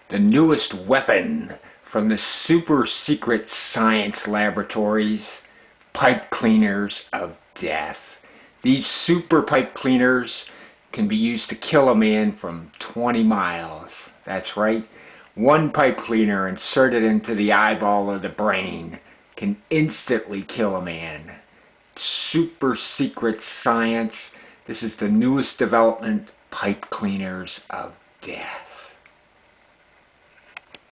the newest weapon from the super secret science laboratories, pipe cleaners of death. These super pipe cleaners can be used to kill a man from 20 miles. That's right. One pipe cleaner inserted into the eyeball of the brain can instantly kill a man. Super secret science. This is the newest development, pipe cleaners of death.